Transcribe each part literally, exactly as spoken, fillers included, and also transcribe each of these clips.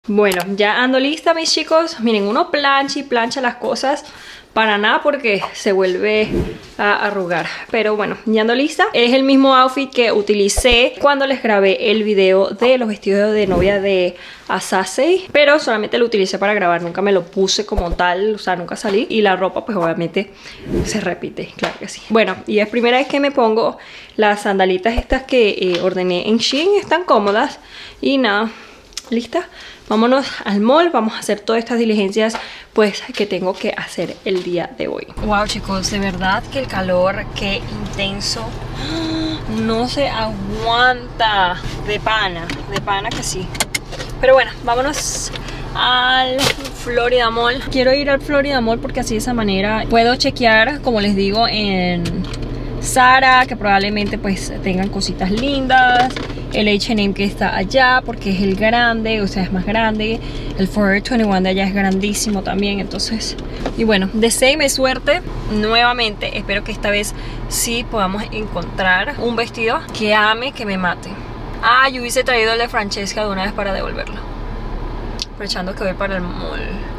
Bueno, ya ando lista, mis chicos. Miren, uno plancha y plancha las cosas para nada porque se vuelve a arrugar. Pero bueno, ya ando lista. Es el mismo outfit que utilicé cuando les grabé el video de los vestidos de novia de Asase, pero solamente lo utilicé para grabar, nunca me lo puse como tal, o sea, nunca salí. Y la ropa pues obviamente se repite, claro que sí. Bueno, y es primera vez que me pongo las sandalitas estas que eh, ordené en Shein. Están cómodas y nada, lista. Vámonos al mall, vamos a hacer todas estas diligencias pues que tengo que hacer el día de hoy. Wow, chicos, de verdad que el calor, qué intenso. No se aguanta. De pana, de pana que sí. Pero bueno, vámonos al Florida Mall. Quiero ir al Florida Mall porque así de esa manera puedo chequear, como les digo, en Zara, que probablemente pues tengan cositas lindas. El H and M que está allá porque es el grande, o sea, es más grande. El Forever veintiuno de allá es grandísimo también, entonces. Y bueno, deséenme suerte nuevamente. Espero que esta vez sí podamos encontrar un vestido que ame, que me mate. Ah, yo hubiese traído el de Francesca de una vez para devolverlo, aprovechando que voy para el mall.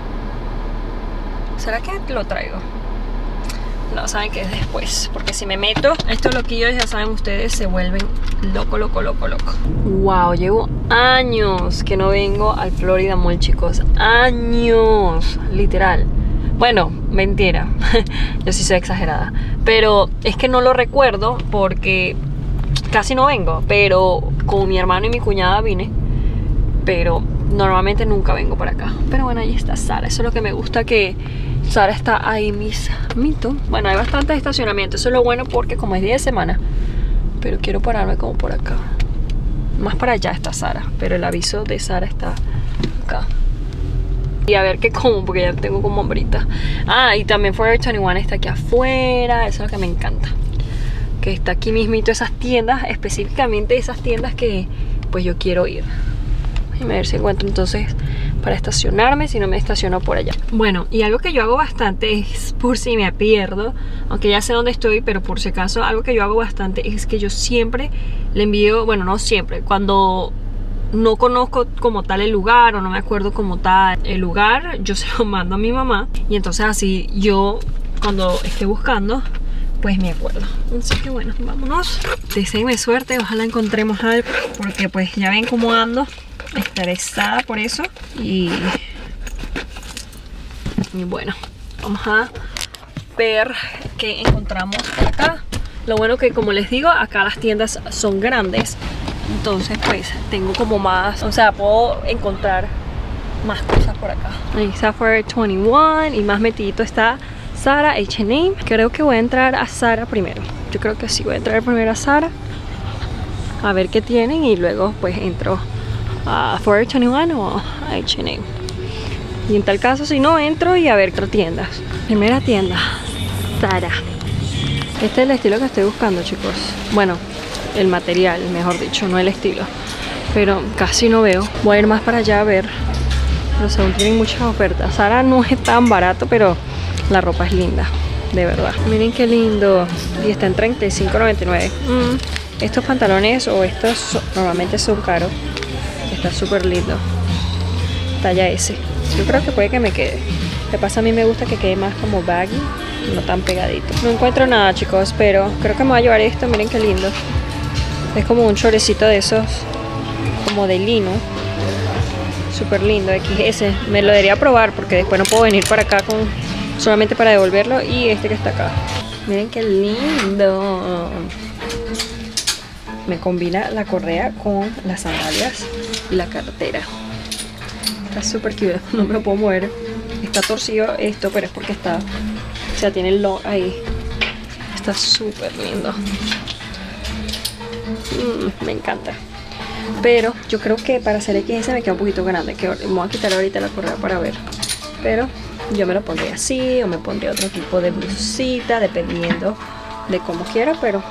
¿Será que lo traigo? No, saben que es después, porque si me meto estos loquillos, ya saben ustedes, se vuelven loco, loco, loco, loco. Wow, llevo años que no vengo al Florida Mall, chicos. Años, literal. Bueno, mentira. Yo sí soy exagerada, pero es que no lo recuerdo porque casi no vengo. Pero con mi hermano y mi cuñada vine, pero normalmente nunca vengo para acá. Pero bueno, ahí está Zara. Eso es lo que me gusta, que Zara está ahí mismito. Bueno, hay bastante estacionamiento. Eso es lo bueno porque como es día de semana. Pero quiero pararme como por acá. Más para allá está Zara, pero el aviso de Zara está acá. Y a ver qué como, porque ya tengo como hambrita. Ah, y también Forever veintiuno está aquí afuera. Eso es lo que me encanta, que está aquí mismito esas tiendas. Específicamente esas tiendas que pues yo quiero ir. A ver si encuentro entonces para estacionarme, si no me estaciono por allá. Bueno, y algo que yo hago bastante es, por si me pierdo, aunque ya sé dónde estoy, pero por si acaso, algo que yo hago bastante es que yo siempre le envío, bueno, no siempre, cuando no conozco como tal el lugar o no me acuerdo como tal el lugar, yo se lo mando a mi mamá y entonces así yo cuando esté buscando pues me acuerdo. Así que bueno, vámonos. Deseenme suerte, ojalá encontremos algo, porque pues ya ven cómo ando estresada por eso. Y, y bueno, vamos a ver qué encontramos por acá. Lo bueno que, como les digo, acá las tiendas son grandes, entonces pues tengo como más, o sea, puedo encontrar más cosas por acá. Ahí está Forever veintiuno y más metidito está Zara, H and M. Creo que voy a entrar a Zara primero. Yo creo que sí, voy a entrar primero a Zara a ver qué tienen y luego pues entro a Forever veintiuno o a H and M. Y en tal caso, si no, entro y a ver otras tiendas. Primera tienda, Zara. Este es el estilo que estoy buscando, chicos. Bueno, el material, mejor dicho, no el estilo. Pero casi no veo. Voy a ir más para allá a ver. Pero según tienen muchas ofertas. Zara no es tan barato, pero la ropa es linda, de verdad. Miren qué lindo. Y está en treinta y cinco noventa y nueve. Mm, estos pantalones o estos son, normalmente son caros. Está súper lindo. Talla S. Yo creo que puede que me quede. Lo que pasa, a mí me gusta que quede más como baggy, no tan pegadito. No encuentro nada, chicos, pero creo que me voy a llevar esto. Miren qué lindo. Es como un chorecito de esos, como de lino. Súper lindo. X S. Me lo debería probar porque después no puedo venir para acá con solamente para devolverlo. Y este que está acá. Miren qué lindo. Me combina la correa con las sandalias y la cartera. Está súper cute. No me lo puedo mover. Está torcido esto, pero es porque está, o sea, tiene el long ahí. Está súper lindo. Mm, me encanta. Pero yo creo que para hacer X S me queda un poquito grande. Que me voy a quitar ahorita la correa para ver. Pero yo me lo pondría así o me pondría otro tipo de blusita, dependiendo de cómo quiera. Pero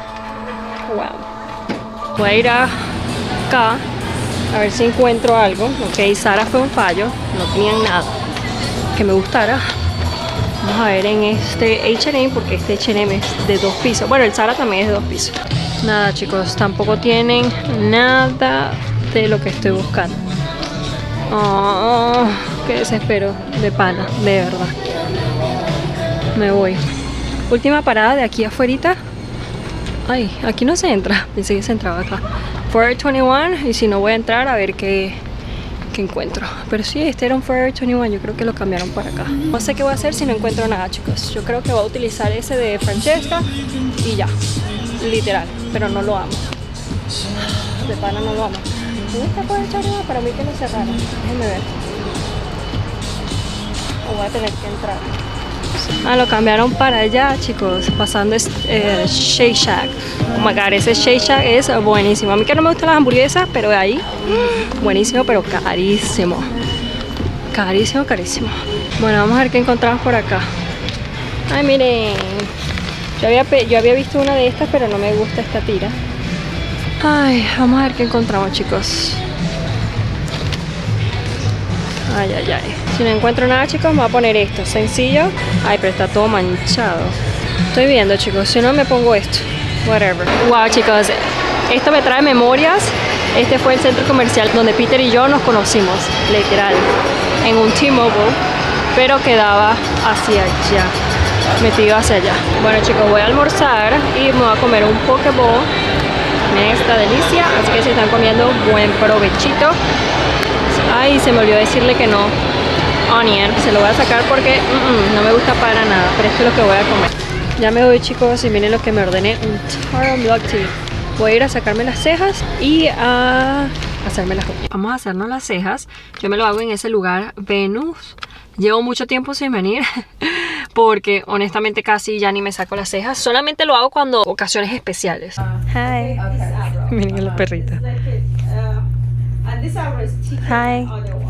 wow. Voy a ir a acá a ver si encuentro algo. Ok, Zara fue un fallo, no tenían nada que me gustara. Vamos a ver en este H and M, porque este H and M es de dos pisos. Bueno, el Zara también es de dos pisos. Nada, chicos, tampoco tienen nada de lo que estoy buscando. Oh, qué desespero, de pana, de verdad. Me voy. Última parada de aquí afuera. Ay, aquí no se entra. Pensé que se entraba acá. Forever veintiuno, y si no voy a entrar a ver qué, qué encuentro. Pero sí, este era un Forever veintiuno, yo creo que lo cambiaron para acá. No sé qué voy a hacer si no encuentro nada, chicos. Yo creo que voy a utilizar ese de Francesca y ya, literal, pero no lo amo. De pana no lo amo. ¿Dónde está por echar nada? Para mí que lo cerraron. Déjenme ver. O voy a tener que entrar. Ah, lo cambiaron para allá, chicos. Pasando es eh, Shake Shack. Oh my god, ese Shake Shack es buenísimo. A mí que no me gustan las hamburguesas, pero de ahí, buenísimo, pero carísimo. Carísimo, carísimo. Bueno, vamos a ver qué encontramos por acá. Ay, miren. Yo había, yo había visto una de estas, pero no me gusta esta tira. Ay, vamos a ver qué encontramos, chicos. Ay, ay, ay. Si no encuentro nada, chicos, me voy a poner esto. Sencillo. Ay, pero está todo manchado. Estoy viendo, chicos. Si no, me pongo esto. Whatever. Wow, chicos. Esto me trae memorias. Este fue el centro comercial donde Peter y yo nos conocimos. Literal. En un T-Mobile. Pero quedaba hacia allá. Metido hacia allá. Bueno, chicos, voy a almorzar y me voy a comer un Pokéball. Esta delicia. Así que si están comiendo, buen provechito. Ay, se me olvidó decirle que no. Onion, se lo voy a sacar porque mm, mm, no me gusta para nada, pero esto es lo que voy a comer. Ya me voy, chicos, y miren lo que me ordené, un Taro Black Tea. Voy a ir a sacarme las cejas y a hacerme las uñas. Vamos a hacernos las cejas. Yo me lo hago en ese lugar, Venus. Llevo mucho tiempo sin venir porque honestamente casi ya ni me saco las cejas. Solamente lo hago cuando ocasiones especiales. Hi. Miren los perritos. Hi.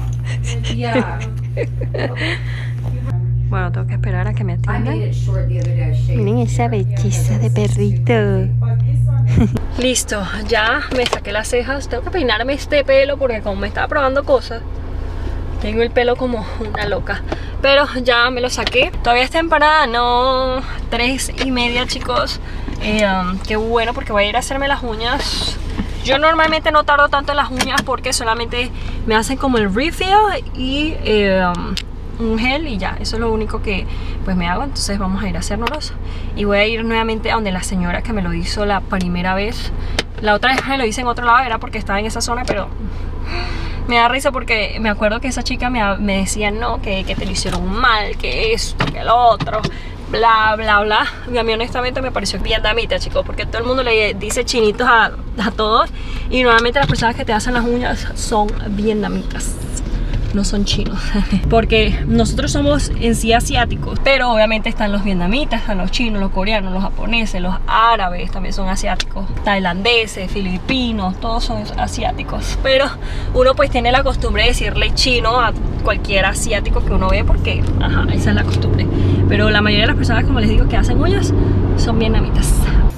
Bueno, tengo que esperar a que me atiendan. Miren esa belleza de perrito. Listo, ya me saqué las cejas. Tengo que peinarme este pelo porque como me estaba probando cosas, tengo el pelo como una loca. Pero ya me lo saqué. Todavía es temporada, no tres y media, chicos. eh, um, Qué bueno, porque voy a ir a hacerme las uñas. Yo normalmente no tardo tanto en las uñas porque solamente me hacen como el refill y eh, um, un gel y ya. Eso es lo único que pues me hago. Entonces vamos a ir a hacérnoslos. Y voy a ir nuevamente a donde la señora que me lo hizo la primera vez. La otra vez me lo hice en otro lado, era porque estaba en esa zona, pero me da risa porque me acuerdo que esa chica me, me decía no, que, que te lo hicieron mal, que esto, que lo otro, bla, bla, bla. Y a mí honestamente me pareció vietnamita, chicos, porque todo el mundo le dice chinitos a, a todos. Y normalmente las personas que te hacen las uñas son vietnamitas, no son chinos. Porque nosotros somos en sí asiáticos, pero obviamente están los vietnamitas, están los chinos, los coreanos, los japoneses, los árabes también son asiáticos, tailandeses, filipinos, todos son asiáticos. Pero uno pues tiene la costumbre de decirle chino a cualquier asiático que uno ve porque, ajá, esa es la costumbre. Pero la mayoría de las personas, como les digo, que hacen uñas son vietnamitas.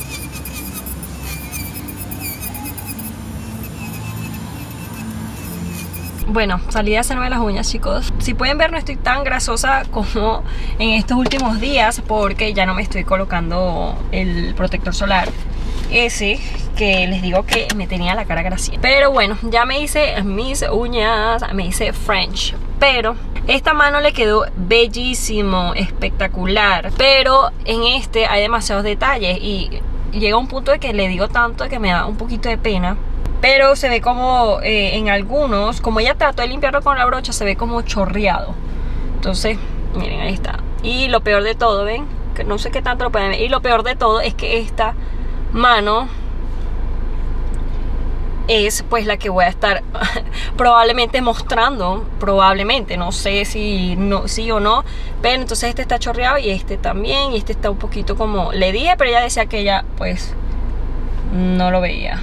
Bueno, salí a hacerme las uñas, chicos. Si pueden ver, no estoy tan grasosa como en estos últimos días porque ya no me estoy colocando el protector solar ese que les digo que me tenía la cara grasienta. Pero bueno, ya me hice mis uñas, me hice French, pero esta mano le quedó bellísimo, espectacular. Pero en este hay demasiados detalles y llega un punto de que le digo tanto que me da un poquito de pena. Pero se ve como eh, en algunos, como ella trató de limpiarlo con la brocha, se ve como chorreado. Entonces, miren, ahí está. Y lo peor de todo, ¿ven? Que no sé qué tanto lo pueden ver. Y lo peor de todo es que esta mano es pues la que voy a estar probablemente mostrando. Probablemente, no sé si no, sí o no. Pero entonces este está chorreado y este también. Y este está un poquito como... Le dije, pero ella decía que ella pues no lo veía.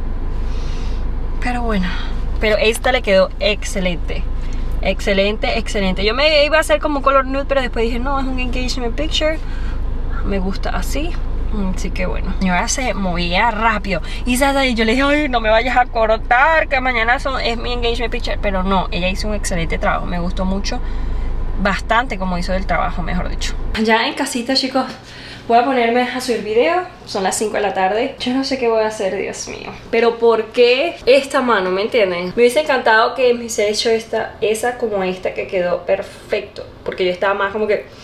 Pero bueno, pero esta le quedó excelente. Excelente, excelente. Yo me iba a hacer como un color nude, pero después dije, no, es un engagement picture. Me gusta así. Así que bueno. Y ahora se movía rápido. Y yo le dije, ay, no me vayas a cortar, que mañana son, es mi engagement picture. Pero no, ella hizo un excelente trabajo. Me gustó mucho. Bastante como hizo el trabajo, mejor dicho. Ya en casita, chicos, Voy a ponerme a subir video. Son las cinco de la tarde. Yo no sé qué voy a hacer, Dios mío. Pero ¿por qué esta mano? ¿Me entienden? Me hubiese encantado que me hubiese hecho esta, esa como esta que quedó perfecto. Porque yo estaba más como que...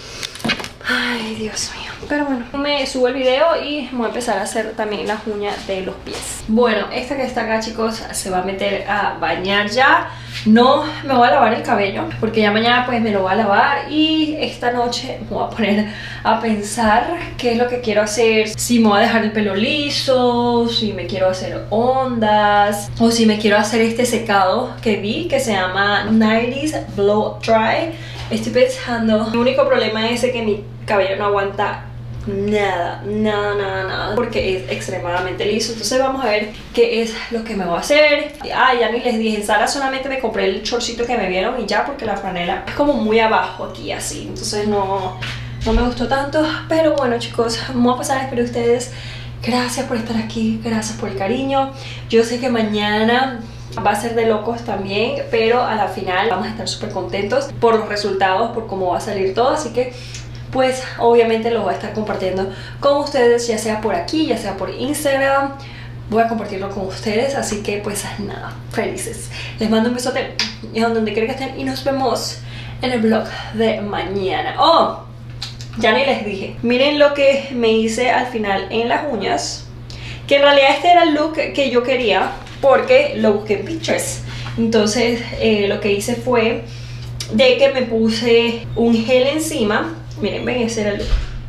Ay, Dios mío. Pero bueno, me subo el video y voy a empezar a hacer también las uñas de los pies. Bueno, esta que está acá, chicos, se va a meter a bañar ya. No me voy a lavar el cabello porque ya mañana pues me lo voy a lavar. Y esta noche me voy a poner a pensar qué es lo que quiero hacer. Si me voy a dejar el pelo liso, si me quiero hacer ondas, o si me quiero hacer este secado que vi que se llama nineties Blow Dry. Estoy pensando, el único problema es que mi cabello no aguanta nada, nada, nada, nada, porque es extremadamente liso. Entonces vamos a ver qué es lo que me voy a hacer. Ah, ya ni les dije, en Zara solamente me compré el shortcito que me vieron y ya, porque la franela es como muy abajo aquí así. Entonces no, no me gustó tanto. Pero bueno, chicos, vamos a pasar, espero ustedes. Gracias por estar aquí, gracias por el cariño. Yo sé que mañana va a ser de locos también, pero a la final vamos a estar súper contentos por los resultados, por cómo va a salir todo. Así que pues obviamente lo voy a estar compartiendo con ustedes, ya sea por aquí, ya sea por Instagram. Voy a compartirlo con ustedes, así que pues nada, felices. Les mando un besote donde quiera que estén y nos vemos en el vlog de mañana. Oh, ya ni les dije, miren lo que me hice al final en las uñas, que en realidad este era el look que yo quería porque lo busqué en Pinterest. Entonces eh, lo que hice fue de que me puse un gel encima. Miren, ven, ese era el look.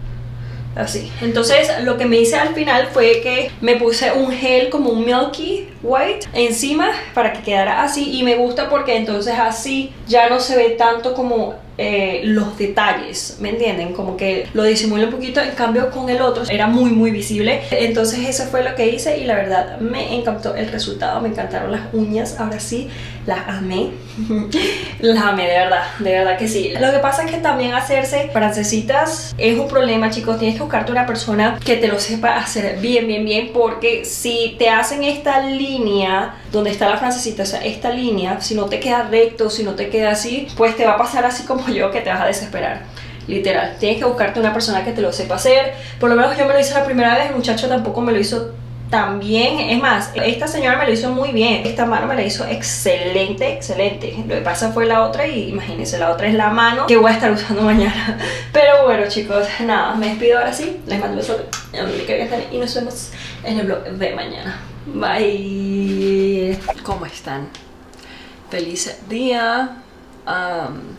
Así. Entonces lo que me hice al final fue que me puse un gel como un milky white encima para que quedara así. Y me gusta porque entonces así ya no se ve tanto como eh, los detalles, ¿me entienden? Como que lo disimula un poquito. En cambio con el otro era muy muy visible. Entonces eso fue lo que hice y la verdad me encantó el resultado. Me encantaron las uñas, ahora sí, las amé. Las amé, de verdad, de verdad que sí. Lo que pasa es que también hacerse francesitas es un problema, chicos. Tienes que buscarte una persona que te lo sepa hacer bien, bien, bien, porque si te hacen esta línea donde está la francesita, o sea, esta línea, si no te queda recto, si no te queda así, pues te va a pasar así como yo, que te vas a desesperar. Literal, tienes que buscarte una persona que te lo sepa hacer. Por lo menos yo me lo hice la primera vez, el muchacho tampoco me lo hizo tan bien. Es más, esta señora me lo hizo muy bien. Esta mano me la hizo excelente, excelente. Lo que pasa fue la otra y imagínense, la otra es la mano que voy a estar usando mañana. Pero bueno, chicos, nada, me despido ahora sí. Les mando un beso y nos vemos en el vlog de mañana. Bye. ¿Cómo están? Feliz día. Um,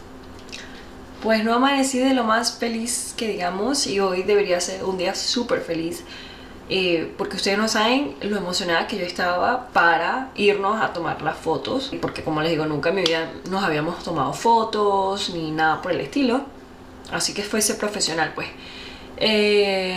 pues no amanecí de lo más feliz que digamos, y hoy debería ser un día súper feliz. Eh, porque ustedes no saben lo emocionada que yo estaba para irnos a tomar las fotos, porque como les digo, nunca en mi vida nos habíamos tomado fotos ni nada por el estilo, así que fuese profesional pues. eh,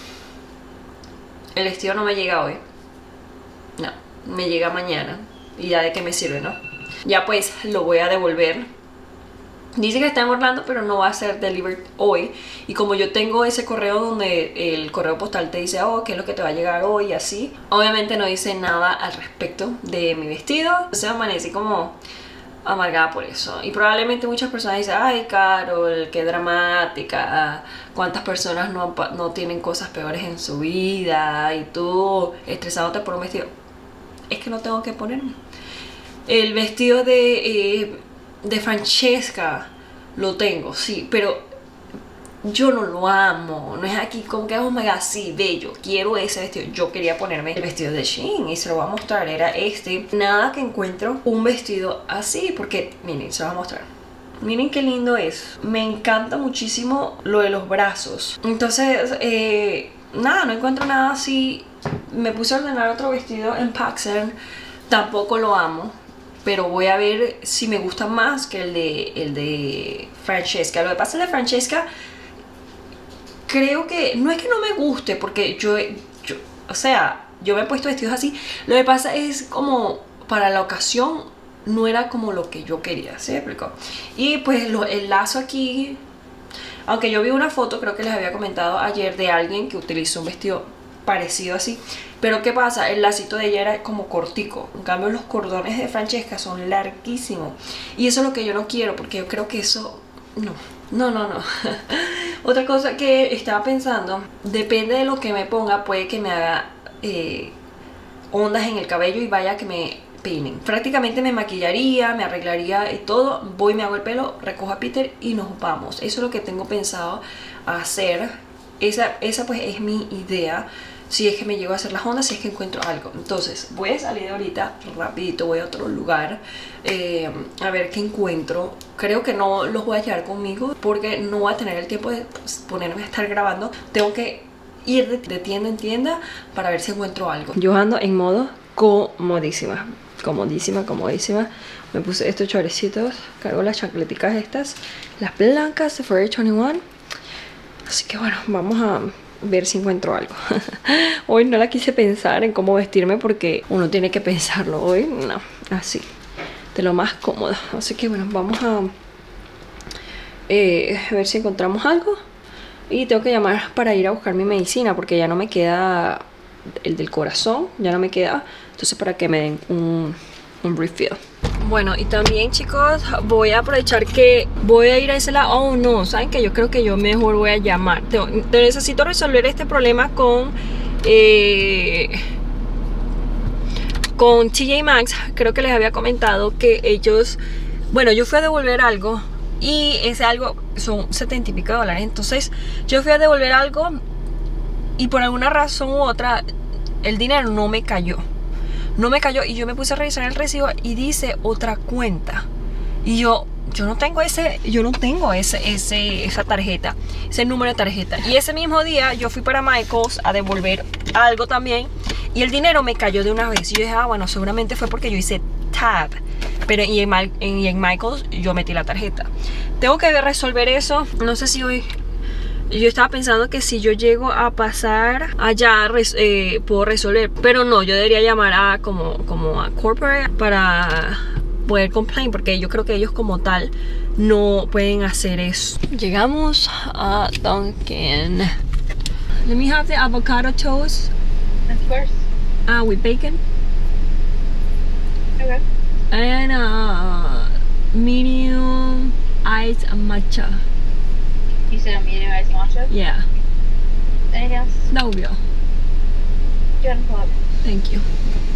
el vestido no me llega hoy, no, me llega mañana y ya de qué me sirve, ¿no? Ya pues lo voy a devolver. Dice que está en Orlando, pero no va a ser delivered hoy. Y como yo tengo ese correo donde el correo postal te dice, oh, qué es lo que te va a llegar hoy y así, obviamente no dice nada al respecto de mi vestido. Entonces amanecí como amargada por eso. Y probablemente muchas personas dicen, ay, Carol, qué dramática, cuántas personas no, no tienen cosas peores en su vida y tú estresándote por un vestido. Es que no tengo que ponerme el vestido de... Eh, de Francesca lo tengo, sí, pero yo no lo amo. No es aquí como que, oh my god, sí, bello, quiero ese vestido. Yo quería ponerme el vestido de Shein y se lo voy a mostrar, era este. Nada que encuentro un vestido así, porque miren, se lo voy a mostrar. Miren qué lindo es. Me encanta muchísimo lo de los brazos. Entonces, eh, nada, no encuentro nada así. Me puse a ordenar otro vestido en Paxson. Tampoco lo amo, pero voy a ver si me gusta más que el de, el de Francesca. Lo que pasa es de Francesca, creo que no es que no me guste, porque yo, yo, o sea, yo me he puesto vestidos así. Lo que pasa es como para la ocasión no era como lo que yo quería, ¿sí me explico? Y pues lo, el lazo aquí, aunque yo vi una foto, creo que les había comentado ayer, de alguien que utilizó un vestido parecido así, pero ¿qué pasa? El lacito de ella era como cortico. En cambio los cordones de Francesca son larguísimos, y eso es lo que yo no quiero, porque yo creo que eso no, no, no, no. Otra cosa que estaba pensando, depende de lo que me ponga, puede que me haga eh, ondas en el cabello y vaya que me peinen. Prácticamente me maquillaría, me arreglaría y todo, voy, me hago el pelo, recojo a Peter y nos vamos. Eso es lo que tengo pensado hacer. Esa, esa pues es mi idea. Si es que me llego a hacer las ondas, si es que encuentro algo. Entonces voy a salir de ahorita rapidito, voy a otro lugar eh, a ver qué encuentro. Creo que no los voy a llevar conmigo porque no voy a tener el tiempo de pues, ponerme a estar grabando. Tengo que ir de, de tienda en tienda para ver si encuentro algo. Yo ando en modo comodísima, comodísima, comodísima. Me puse estos chorecitos, cargo las chancleticas estas, las blancas de Forever veintiuno. Así que bueno, vamos a ver si encuentro algo. Hoy no la quise pensar en cómo vestirme porque uno tiene que pensarlo. Hoy no, así, de lo más cómodo. Así que bueno, vamos a eh, ver si encontramos algo. Y tengo que llamar para ir a buscar mi medicina porque ya no me queda el del corazón, ya no me queda. Entonces para que me den un, un refill. Bueno, y también chicos, voy a aprovechar que voy a ir a ese lado. Oh no, saben que yo creo que yo mejor voy a llamar. Tengo, necesito resolver este problema con eh, con T J Maxx. Creo que les había comentado que ellos, bueno, yo fui a devolver algo y ese algo son setenta y pico de dólares. Entonces yo fui a devolver algo y por alguna razón u otra el dinero no me cayó. No me cayó y yo me puse a revisar el recibo y dice otra cuenta. Y yo, yo no tengo ese, yo no tengo ese, ese, esa tarjeta, ese número de tarjeta. Y ese mismo día yo fui para Michael's a devolver algo también y el dinero me cayó de una vez. Y yo dije, ah, bueno, seguramente fue porque yo hice tab. Pero y en, en, en Michael's yo metí la tarjeta. Tengo que resolver eso. No sé si hoy... Yo estaba pensando que si yo llego a pasar allá eh, puedo resolver, pero no, yo debería llamar a como, como a corporate para poder complain, porque yo creo que ellos como tal no pueden hacer eso. Llegamos a Dunkin'. Let me have the avocado toast. Of course. Ah, uh, with bacon. Okay. And uh, medium iced matcha. You said a medium iced matcha? Yeah. Anything else? That will be all. Go ahead and pull up. Thank you.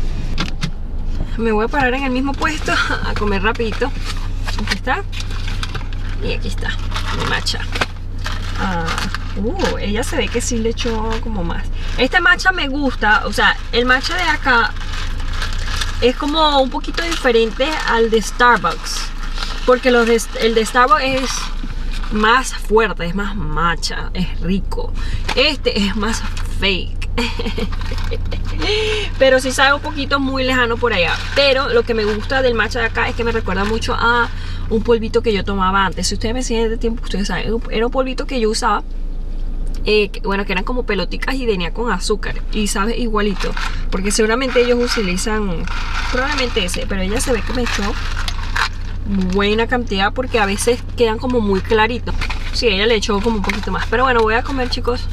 Me voy a parar en el mismo puesto a comer rapidito. Aquí está. Y aquí está mi matcha. Ah, uh, ella se ve que sí le echó como más. Este matcha me gusta. O sea, el matcha de acá es como un poquito diferente al de Starbucks. Porque los de, el de Starbucks es más fuerte, es más matcha, es rico. Este es más fake. Pero sí sabe un poquito muy lejano por allá. Pero lo que me gusta del matcha de acá es que me recuerda mucho a un polvito que yo tomaba antes. Si ustedes me siguen de tiempo, ustedes saben, era un polvito que yo usaba. Eh, que, bueno, que eran como peloticas y venía con azúcar y sabe igualito, porque seguramente ellos utilizan probablemente ese, pero ella se ve que me echó buena cantidad porque a veces quedan como muy claritos. Sí, ella le echó como un poquito más, pero bueno, voy a comer, chicos.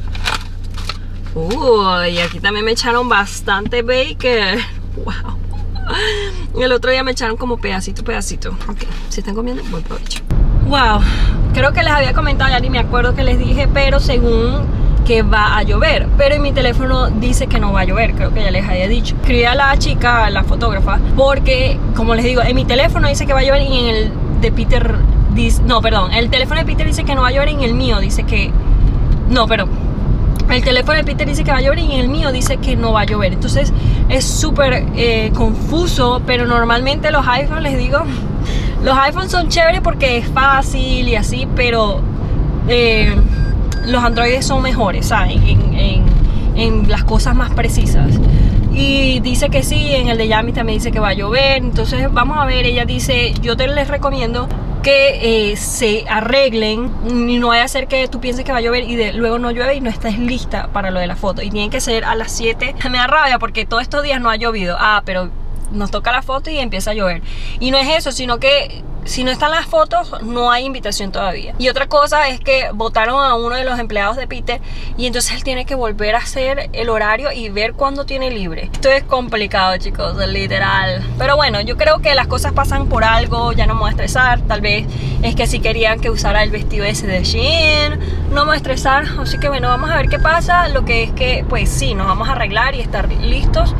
Uy, y aquí también me echaron bastante bacon. Wow. El otro día me echaron como pedacito, pedacito. Ok, si están comiendo, buen provecho. Wow, creo que les había comentado, ya ni me acuerdo que les dije, pero según que va a llover, pero en mi teléfono dice que no va a llover, creo que ya les había dicho. Escribí a la chica, a la fotógrafa, porque como les digo, en mi teléfono dice que va a llover y en el de Peter dice, no, perdón, el teléfono de Peter dice que no va a llover y en el mío dice que, no, pero el teléfono de Peter dice que va a llover y en el mío dice que no va a llover. Entonces es súper eh, confuso, pero normalmente los iPhones, les digo, los iPhones son chéveres porque es fácil y así, pero eh, los Androides son mejores, ¿saben? En, en, en las cosas más precisas. Y dice que sí, en el de Yami también dice que va a llover. Entonces vamos a ver, ella dice, yo te les recomiendo que eh, se arreglen y no vaya a ser que tú pienses que va a llover y de, luego no llueve y no estés lista para lo de la foto. Y tienen que ser a las siete. Me da rabia porque todos estos días no ha llovido. Ah, pero nos toca la foto y empieza a llover. Y no es eso, sino que si no están las fotos, no hay invitación todavía. Y otra cosa es que votaron a uno de los empleados de Peter y entonces él tiene que volver a hacer el horario y ver cuándo tiene libre. Esto es complicado, chicos, literal. Pero bueno, yo creo que las cosas pasan por algo, ya no me voy a estresar. Tal vez es que si querían que usara el vestido ese de Shein, no me voy a estresar. Así que bueno, vamos a ver qué pasa. Lo que es que, pues sí, nos vamos a arreglar y estar listos.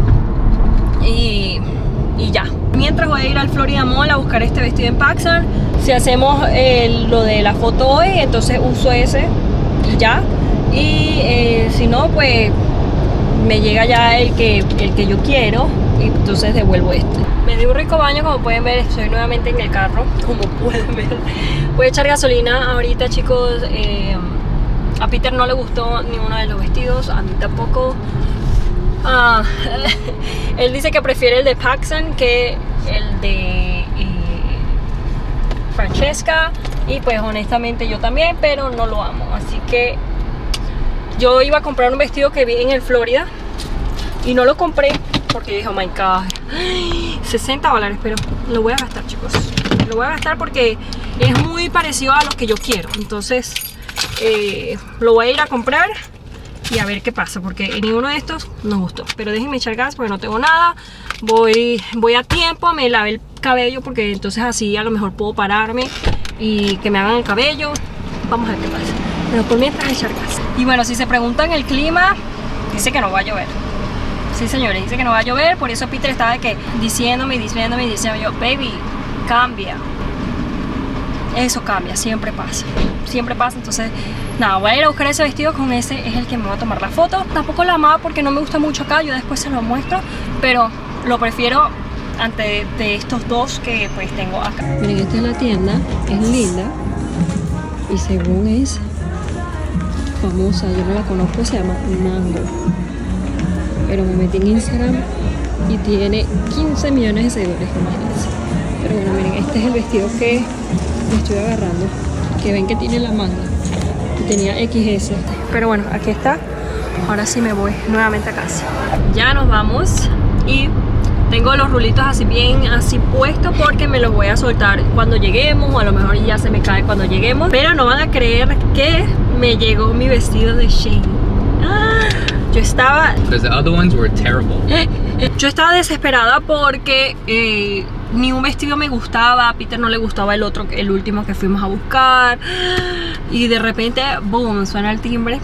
Y... y ya. Mientras voy a ir al Florida Mall a buscar este vestido en PacSun. Si hacemos eh, lo de la foto hoy, entonces uso ese y ya. Y eh, si no, pues me llega ya el que, el que yo quiero y entonces devuelvo este. Me di un rico baño, como pueden ver, estoy nuevamente en el carro, como pueden ver. Voy a echar gasolina ahorita, chicos. eh, A Peter no le gustó ninguno de los vestidos, a mí tampoco. Ah, él dice que prefiere el de PacSun que el de eh, Francesca. Y pues honestamente yo también, pero no lo amo. Así que yo iba a comprar un vestido que vi en el Florida y no lo compré porque dije, oh my god, sesenta dólares, pero lo voy a gastar, chicos. Lo voy a gastar porque es muy parecido a lo que yo quiero. Entonces eh, lo voy a ir a comprar y a ver qué pasa, porque ninguno de estos nos gustó. Pero déjenme echar gas porque no tengo nada. Voy, voy a tiempo, me lavé el cabello porque entonces así a lo mejor puedo pararme y que me hagan el cabello. Vamos a ver qué pasa. Pero por mientras echar gas. Y bueno, si se preguntan el clima, dice que no va a llover. Sí, señores, dice que no va a llover. Por eso Peter estaba de que diciéndome y diciéndome y diciendo yo, baby, cambia. Eso cambia, siempre pasa. Siempre pasa, entonces nada, voy a ir a buscar ese vestido. Con ese es el que me va a tomar la foto. Tampoco la amaba porque no me gusta mucho acá. Yo después se lo muestro, pero lo prefiero ante de estos dos que pues tengo acá. Miren, esta es la tienda, es linda y según es famosa, yo no la conozco, se llama Mango, pero me metí en Instagram y tiene quince millones de seguidores, imagínense. Pero bueno, miren, este es el vestido que me estoy agarrando, que ven que tiene la manga y tenía equis ese. Pero bueno, aquí está. Ahora sí me voy nuevamente a casa. Ya nos vamos y tengo los rulitos así bien así puestos porque me los voy a soltar cuando lleguemos, o a lo mejor ya se me cae cuando lleguemos. Pero no van a creer que me llegó mi vestido de Shein. ¡Ah! Yo estaba... Because the other ones were terrible. Yo estaba desesperada porque eh, ni un vestido me gustaba. A Peter no le gustaba el otro, el último que fuimos a buscar. Y de repente, boom, suena el timbre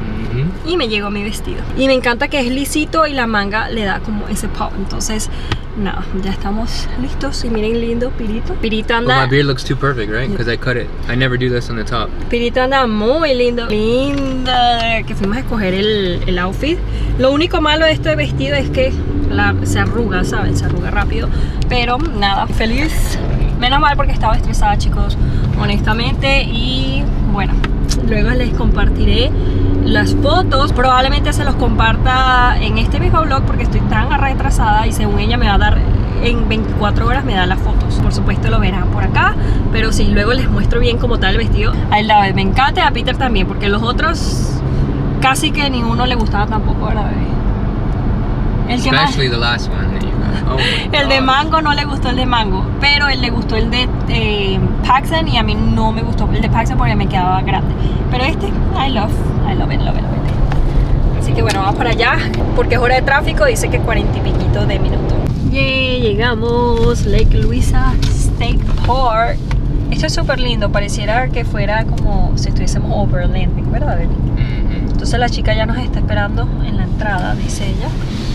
y me llegó mi vestido. Y me encanta que es lisito y la manga le da como ese pop. Entonces, nada, ya estamos listos. Y miren, lindo, Pirito. Pirito anda... Well, my beard looks too perfect, right? Because I cut it. I never do this on the top. Pirito anda muy lindo. Linda. Que fuimos a escoger el, el outfit. Lo único malo de este vestido es que la, se arruga, ¿saben? Se arruga rápido. Pero nada, feliz. Menos mal porque estaba estresada, chicos, honestamente. Y bueno, luego les compartiré las fotos. Probablemente se los comparta en este mismo vlog porque estoy tan retrasada y según ella me va a dar en veinticuatro horas, me da las fotos. Por supuesto lo verán por acá, pero sí, luego les muestro bien como tal el vestido. A él me encanta y a Peter también, porque los otros casi que ninguno le gustaba tampoco, ¿verdad, bebé? El que más... Especially the last one that you got. Oh my El de God. mango no le gustó el de mango, pero él le gustó el de eh, PacSun y a mí no me gustó el de PacSun porque me quedaba grande. Pero este, I love, I love it, love it, love it. Así que bueno, vamos para allá porque es hora de tráfico, dice que cuarenta y piquito de minutos. Yay, llegamos, Lake Louisa State Park. Esto es súper lindo, pareciera que fuera como si estuviésemos overlanding, ¿verdad, Beli? Mhm. Entonces la chica ya nos está esperando en la entrada, dice ella.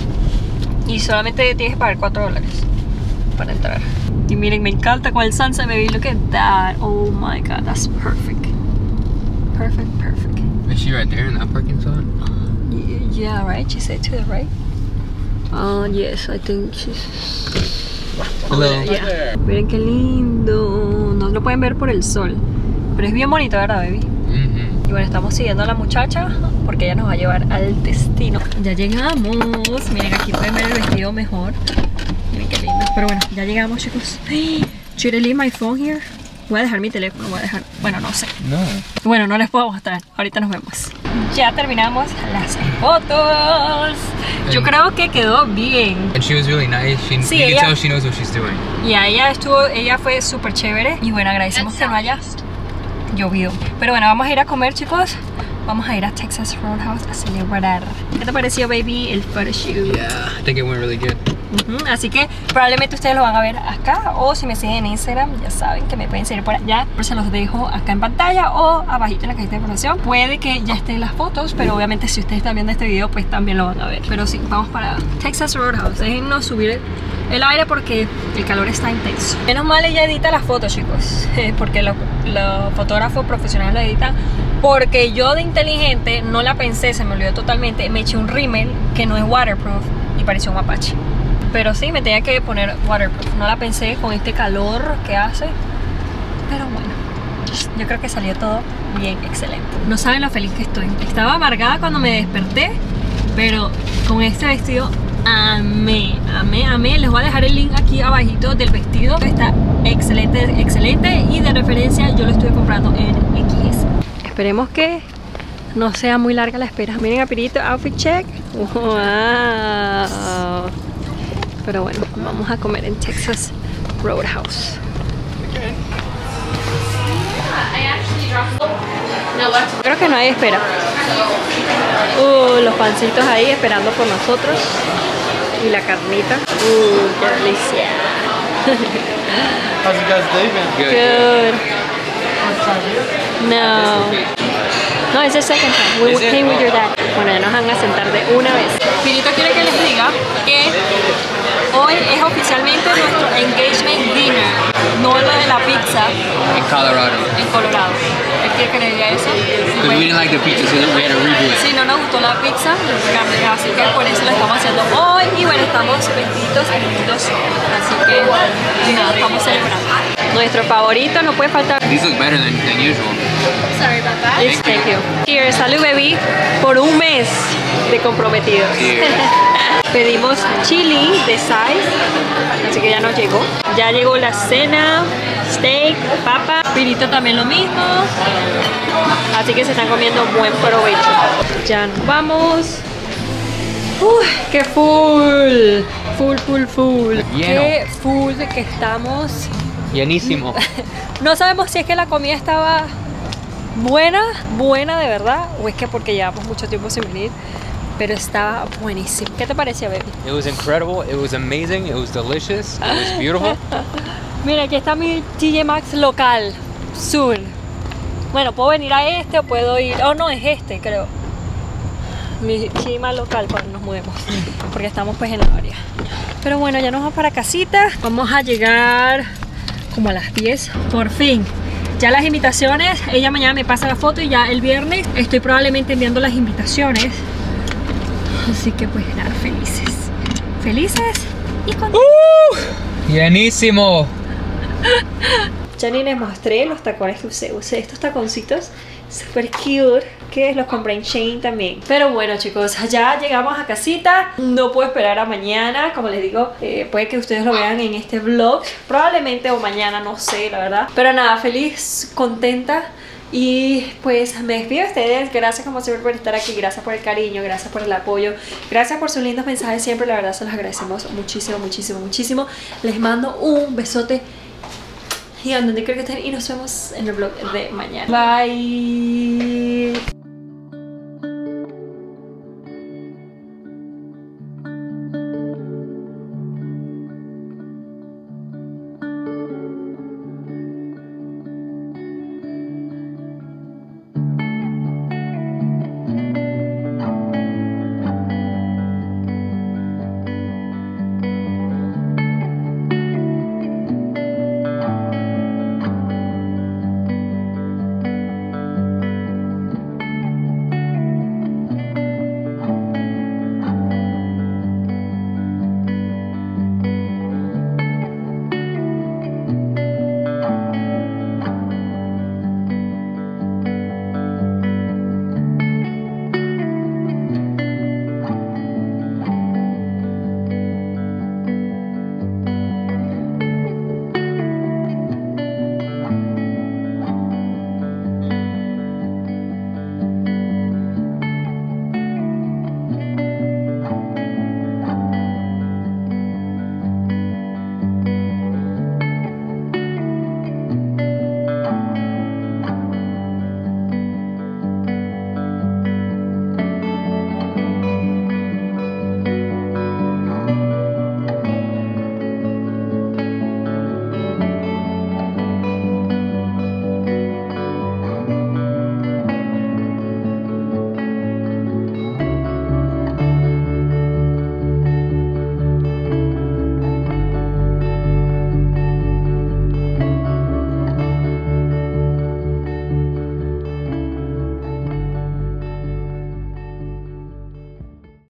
Y solamente tienes que pagar cuatro dólares para entrar. Y miren, me encanta con el sunset, baby. Look at that. Oh my god, that's perfect. Perfect, perfect. Is she right there in that parking spot? Yeah, right? She said to the right. Oh, yes, I think she's... Hello. Yeah. Miren qué lindo. No lo pueden ver por el sol, pero es bien bonito, ¿verdad, baby? Mhm. Y bueno, estamos siguiendo a la muchacha porque ella nos va a llevar al destino. Ya llegamos. Miren, aquí pueden ver el vestido mejor. Miren qué lindo. Pero bueno, ya llegamos, chicos. Should I leave my phone here? Voy a dejar mi teléfono, voy a dejar... Bueno, no sé. No. Bueno, no les puedo mostrar. Ahorita nos vemos. Ya terminamos las fotos. Yo creo que quedó bien. And she was really nice. She, Sí, you ella- can tell she knows what she's doing. Y a ella estuvo, ella fue súper chévere. Y bueno, agradecemos que no haya llovido. Pero bueno, vamos a ir a comer, chicos. Vamos a ir a Texas Roadhouse a celebrar. ¿Qué te pareció, baby, el photoshoot? Yeah, I think it went really good. Ujú, así que probablemente ustedes lo van a ver acá, o si me siguen en Instagram ya saben que me pueden seguir por allá, pero se los dejo acá en pantalla o abajito en la cajita de información. Puede que ya estén las fotos, pero obviamente si ustedes están viendo este video pues también lo van a ver. Pero sí, vamos para Texas Roadhouse. Déjennos subir el aire porque el calor está intenso. Menos mal ella edita las fotos, chicos, porque los lo fotógrafos profesionales lo editan. Porque yo de inteligente no la pensé, se me olvidó totalmente. Me eché un rímel que no es waterproof y pareció un mapache. Pero sí, me tenía que poner waterproof. No la pensé con este calor que hace. Pero bueno, yo creo que salió todo bien, excelente. No saben lo feliz que estoy. Estaba amargada cuando me desperté, pero con este vestido amé, amé, amé. Les voy a dejar el link aquí abajito del vestido. Está excelente, excelente. Y de referencia yo lo estuve comprando en X S. Esperemos que no sea muy larga la espera. Miren a Pirito, outfit check. Wow. Pero bueno, vamos a comer en Texas Roadhouse. Creo que no hay espera. Uh, los pancitos ahí esperando por nosotros. Y la carnita. Uh, qué delicia. How's you guys day been? Good. Good. No. No, it's the second time. We Is it? came with your dad. Bueno, ya nos van a sentar de una vez. Pirito quiere que les diga que hoy es oficialmente nuestro engagement dinner, no lo de la pizza In Colorado. en Colorado. Él quiere que le diga eso. Y Because pues, we didn't like the pizza, so we had to redo it. si no nos gustó la pizza, así que por eso lo estamos haciendo hoy. Y bueno, estamos vestidos lindos, así que y nada, estamos celebrando. Nuestro favorito no puede faltar. These look better than, than usual. Sorry about that. Yes, thank you. Here, salud, baby, por un mes de comprometidos. Cheers. Pedimos chili de size, así que ya nos llegó. Ya llegó la cena, steak, papa. Pirito también lo mismo. Así que se están comiendo buen provecho. Ya nos vamos. Uy, qué full. Full, full, full. Lleno. Qué full que estamos. Llenísimo. No sabemos si es que la comida estaba buena, buena de verdad, o es que porque llevamos mucho tiempo sin venir, pero estaba buenísimo. ¿Qué te pareció, baby? It was incredible. It was amazing. It was delicious. It was beautiful. Mira, aquí está mi T J Maxx local, Sur. Bueno, puedo venir a este o puedo ir... Oh, no, es este, creo. Mi T J Maxx local cuando nos movemos, porque estamos pues en la área. Pero bueno, ya nos vamos para casita. Vamos a llegar como a las diez, por fin. Ya las invitaciones, ella mañana me pasa la foto y ya el viernes estoy probablemente enviando las invitaciones. Así que pues nada, felices. Felices y contentos. Uh, llenísimo. Ya ni les mostré los tacones que usé. Usé estos taconcitos super cute, que los compré en Shein también. Pero bueno, chicos, ya llegamos a casita. No puedo esperar a mañana. Como les digo, eh, puede que ustedes lo vean en este vlog, probablemente, o mañana, no sé, la verdad. Pero nada, feliz, contenta. Y pues me despido de ustedes. Gracias como siempre por estar aquí. Gracias por el cariño, gracias por el apoyo, gracias por sus lindos mensajes siempre. La verdad se los agradecemos muchísimo, muchísimo, muchísimo. Les mando un besote y a donde creo que estén, y nos vemos en el vlog de mañana. Bye.